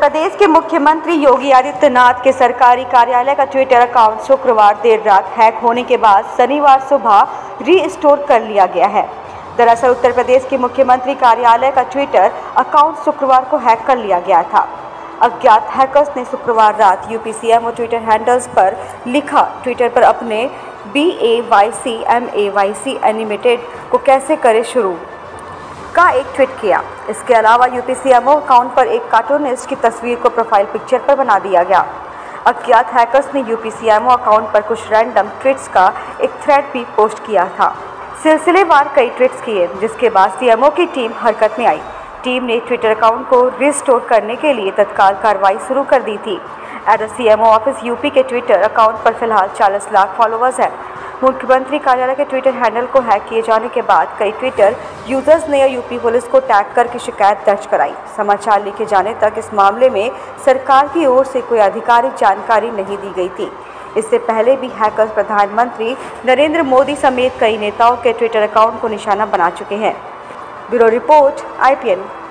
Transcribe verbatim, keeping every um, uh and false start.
प्रदेश के मुख्यमंत्री योगी आदित्यनाथ के सरकारी कार्यालय का ट्विटर अकाउंट शुक्रवार देर रात हैक होने के बाद शनिवार सुबह रीस्टोर कर लिया गया है। दरअसल उत्तर प्रदेश के मुख्यमंत्री कार्यालय का ट्विटर अकाउंट शुक्रवार को हैक कर लिया गया था। अज्ञात हैकर्स ने शुक्रवार रात यूपी सीएमओ ट्विटर हैंडल्स पर लिखा ट्विटर पर अपने B A Y C M A Y C animated को कैसे करे शुरू का एक ट्वीट किया। इसके अलावा यूपी सीएमओ अकाउंट पर एक कार्टूनिस्ट की तस्वीर को प्रोफाइल पिक्चर पर बना दिया गया। अज्ञात हैकर्स ने यूपी सीएमओ अकाउंट पर कुछ रैंडम ट्वीट्स का एक थ्रेड भी पोस्ट किया था। सिलसिलेवार कई ट्वीट्स किए, जिसके बाद सीएमओ की टीम हरकत में आई। टीम ने ट्विटर अकाउंट को रिस्टोर करने के लिए तत्काल कार्रवाई शुरू कर दी थी। एट सीएमओ ऑफिस यूपी के ट्विटर अकाउंट पर फिलहाल चालीस लाख फॉलोअर्स हैं। मुख्यमंत्री कार्यालय के ट्विटर हैंडल को हैक किए जाने के बाद कई ट्विटर यूजर्स ने यूपी पुलिस को टैग करके शिकायत दर्ज कराई। समाचार लिखे जाने तक इस मामले में सरकार की ओर से कोई आधिकारिक जानकारी नहीं दी गई थी। इससे पहले भी हैकर्स प्रधानमंत्री नरेंद्र मोदी समेत कई नेताओं के ट्विटर अकाउंट को निशाना बना चुके हैं। Bureau report I P N.